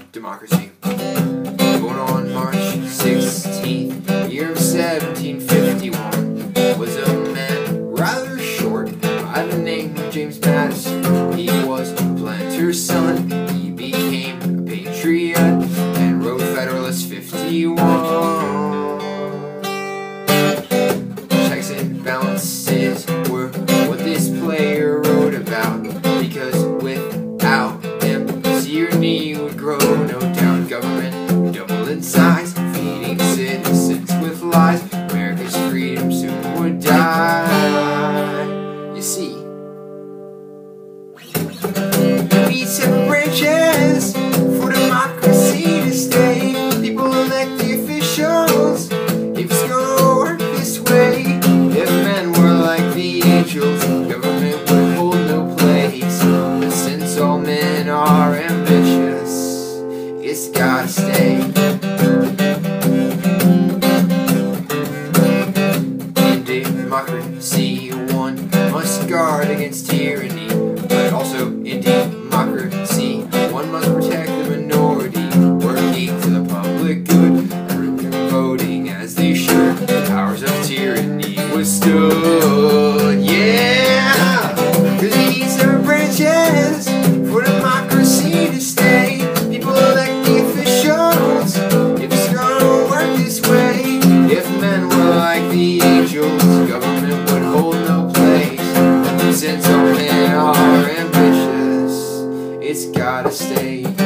democracy. Born on March 16th, year of 1751, was a man rather short by the name of James Madison. He was a planter's son. He became a patriot and wrote Federalist 51. Checks and balances were what this player wrote about, because without him, tyranny would grow. No doubt government would double in size, feeding citizens with lies. America's freedom soon would die. You see, we separate branches for democracy to stay. People elect the officials. If it's gonna work this way, if men were like the angels, government would hold no place. But since all men are ambitious, it's gotta stay. In democracy, one must guard against tyranny, but also in democracy, one must protect the minority, working for the public good, everyone voting as they should. The powers of tyranny withstood, yeah! Cause these are branches for democracy to stay. People elect the officials. If it's gonna work this way, if men were like the angels, government would hold no place. Since all men are ambitious, it's gotta stay.